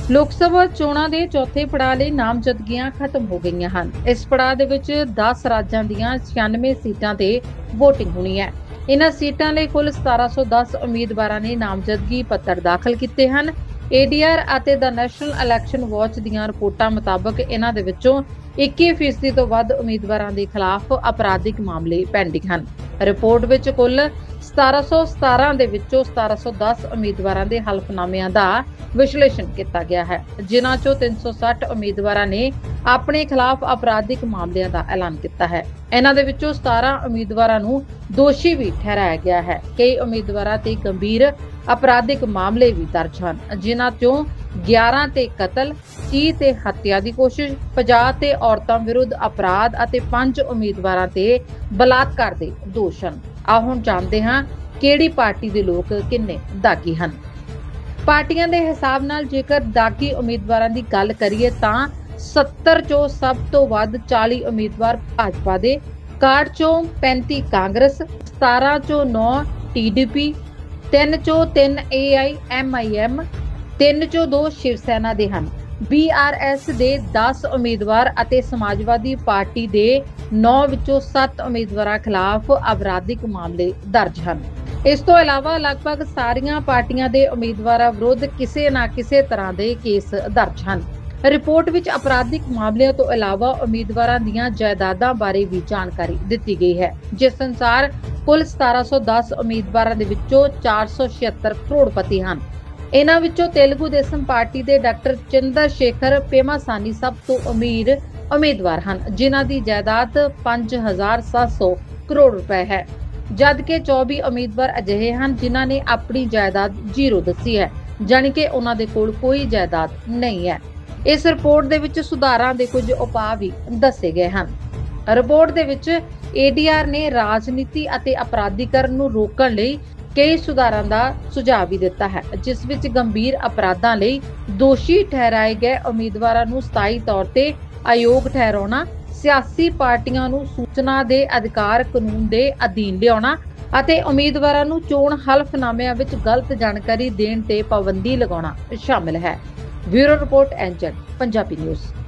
ਲੋਕ ਸਭਾ ਚੋਣਾਂ ਦੇ ਚੌਥੇ ਪੜਾਅ ਲਈ ਨਾਮਜ਼ਦਗੀਆਂ ਖਤਮ ਹੋ ਗਈਆਂ ਹਨ। ਇਸ ਪੜਾਅ ਦੇ ਵਿੱਚ 10 ਰਾਜਾਂ ਦੀਆਂ 96 ਸੀਟਾਂ ਤੇ VOTING ਹੋਣੀ ਹੈ। ਇਹਨਾਂ ਸੀਟਾਂ ਲਈ ਕੁੱਲ 1710 ਉਮੀਦਵਾਰਾਂ ਨੇ ਨਾਮਜ਼ਦਗੀ ਪੱਤਰ ਦਾਖਲ ਕੀਤੇ ਹਨ। ADR ਅਤੇ ਦ ਨੈਸ਼ਨਲ ਇਲੈਕਸ਼ਨ ਵਾਚ ਦੀਆਂ ਰਿਪੋਰਟਾਂ ਮੁਤਾਬਕ ਇਹਨਾਂ ਦੇ ਵਿੱਚੋਂ 21% ਤੋਂ ਵੱਧ ਉਮੀਦਵਾਰਾਂ ਦੇ ਖਿਲਾਫ ਅਪਰਾਧਿਕ ਮਾਮਲੇ ਪੈਂਡਿੰਗ ਹਨ। ਰਿਪੋਰਟ ਵਿੱਚ ਕੁੱਲ 1717 ਦੇ ਵਿੱਚੋਂ 1710 ਉਮੀਦਵਾਰਾਂ ਦੇ ਹਲਫਨਾਮਿਆਂ ਦਾ ਵਿਸ਼ਲੇਸ਼ਣ ਕੀਤਾ ਗਿਆ ਹੈ, ਜਿਨ੍ਹਾਂ ਚੋਂ 360 ਉਮੀਦਵਾਰਾਂ ਨੇ ਆਪਣੇ ਖਿਲਾਫ ਅਪਰਾਧਿਕ ਮਾਮਲਿਆਂ ਦਾ ਐਲਾਨ ਕੀਤਾ ਹੈ। ਇਹਨਾਂ ਦੇ ਵਿੱਚੋਂ 17 ਉਮੀਦਵਾਰਾਂ ਨੂੰ ਦੋਸ਼ੀ ਵੀ ਠਹਿਰਾਇਆ ਗਿਆ ਹੈ। ਕਈ ਉਮੀਦਵਾਰਾਂ ਤੇ ਗੰਭੀਰ ਅਪਰਾਧਿਕ ਮਾਮਲੇ ਵੀ ਦਰਜ ਹਨ, ਜਿਨ੍ਹਾਂ ਚੋਂ 11 ਤੇ ਕਤਲ, 30 ਤੇ ਹੱਤਿਆ ਦੀ ਕੋਸ਼ਿਸ਼, 50 ਤੇ ਔਰਤਾਂ ਵਿਰੁੱਧ ਅਪਰਾਧ ਅਤੇ 5 ਉਮੀਦਵਾਰਾਂ ਤੇ ਬਲਾਤਕਾਰ ਦੇ ਦੋਸ਼ ਹਨ। ਆਓ ਹੁਣ ਜਾਣਦੇ ਹਾਂ ਕਿਹੜੀ ਪਾਰਟੀ ਦੇ ਲੋਕ ਕਿੰਨੇ ਦਾਗੀ ਹਨ। ਪਾਰਟੀਆਂ ਦੇ ਹਿਸਾਬ ਨਾਲ ਜੇਕਰ ਦਾਗੀ ਉਮੀਦਵਾਰਾਂ ਦੀ ਗੱਲ ਕਰੀਏ ਤਾਂ 70 ਚੋਂ ਸਭ ਤੋਂ ਵੱਧ 40 ਉਮੀਦਵਾਰ ਭਾਜਪਾ ਦੇ, 61 ਚੋਂ 35 ਕਾਂਗਰਸ, 17 ਚੋਂ 9 TDP, 3 ਚੋਂ 3 AIMIM, 3 ਚੋਂ 2 ਸ਼ਿਵ ਸੈਨਾ ਦੇ ਹਨ। BRS ਦੇ 10 ਉਮੀਦਵਾਰ ਅਤੇ ਸਮਾਜਵਾਦੀ ਪਾਰਟੀ ਦੇ 9 ਵਿੱਚੋਂ 7 ਉਮੀਦਵਾਰਾਂ ਖਿਲਾਫ ਅਪਰਾਧਿਕ ਮਾਮਲੇ ਦਰਜ ਹਨ। ਇਸ ਤੋਂ ਇਲਾਵਾ ਲਗਭਗ ਸਾਰੀਆਂ ਪਾਰਟੀਆਂ ਦੇ ਉਮੀਦਵਾਰਾਂ ਵਿਰੁੱਧ ਕਿਸੇ ਨਾ ਕਿਸੇ ਤਰ੍ਹਾਂ ਦੇ ਕੇਸ ਦਰਜ ਹਨ। ਰਿਪੋਰਟ ਵਿੱਚ ਅਪਰਾਧਿਕ ਮਾਮਲਿਆਂ ਤੋਂ ਇਲਾਵਾ ਉਮੀਦਵਾਰਾਂ ਦੀਆਂ ਜਾਇਦਾਦਾਂ ਬਾਰੇ ਵੀ ਜਾਣਕਾਰੀ ਦਿੱਤੀ ਗਈ ਹੈ, ਜਿਸ ਅਨੁਸਾਰ ਕੁੱਲ 1710 ਉਮੀਦਵਾਰਾਂ ਦੇ ਵਿੱਚੋਂ 476 ਕਰੋੜਪਤੀ ਹਨ। ਇਹਨਾਂ ਵਿੱਚੋਂ ਤੇਲਗੂ ਦੇਸ਼ਮ ਪਾਰਟੀ ਦੇ ਡਾਕਟਰ ਚੰਦਰ ਸ਼ੇਖਰ ਪੇਮਾਸਾਨੀ ਸਭ ਤੋਂ ਅਮੀਰ ਉਮੀਦਵਾਰ ਹਨ, ਜਿਨ੍ਹਾਂ ਦੀ ਜਾਇਦਾਦ 5700 ਕਰੋੜ ਰੁਪਏ ਹੈ, ਜਦਕਿ 24 ਉਮੀਦਵਾਰ ਅਜਿਹੇ ਹਨ ਜਿਨ੍ਹਾਂ ਨੇ ਆਪਣੀ ਜਾਇਦਾਦ ਜ਼ੀਰੋ ਦੱਸੀ ਹੈ, ਜਾਣੀ ਕਿ ਉਹਨਾਂ ਦੇ ਕੋਲ ਕੋਈ ਜਾਇਦਾਦ ਨਹੀਂ ਹੈ। ਇਸ ਰਿਪੋਰਟ ਦੇ ਵਿੱਚ ਸੁਧਾਰਾਂ ਦੇ ਕੁਝ ਉਪਾਅ ਵੀ ਦੱਸੇ ਗਏ ਹਨ। ਰਿਪੋਰਟ ਦੇ ਵਿੱਚ ADR ਨੇ ਰਾਜਨੀਤੀ ਅਤੇ ਅਪਰਾਧੀਕਰਨ ਨੂੰ ਰੋਕਣ ਲਈ ਕਈ ਸੁਧਾਰਾਂ ਦਾ ਸੁਝਾਅ ਵੀ ਦਿੱਤਾ ਹੈ, ਜਿਸ ਵਿੱਚ ਗੰਭੀਰ ਅਪਰਾਧਾਂ ਲਈ ਦੋਸ਼ੀ ਠਹਿਰਾਏ ਗਏ ਉਮੀਦਵਾਰਾਂ ਨੂੰ ਸਥਾਈ ਤੌਰ ਤੇ ਅਯੋਗ ਠਹਿਰਾਉਣਾ, ਸਿਆਸੀ ਪਾਰਟੀਆਂ ਨੂੰ ਸੂਚਨਾ ਦੇ ਅਧਿਕਾਰ ਕਾਨੂੰਨ ਦੇ ਅਧੀਨ ਲਿਆਉਣਾ ਅਤੇ ਉਮੀਦਵਾਰਾਂ ਨੂੰ ਚੋਣ ਹਲਫਨਾਮਿਆਂ ਵਿੱਚ ਗਲਤ ਜਾਣਕਾਰੀ ਦੇਣ ਤੇ ਪਾਬੰਦੀ ਲਗਾਉਣਾ ਸ਼ਾਮਿਲ ਹੈ। Bureau report NZ Punjabi news.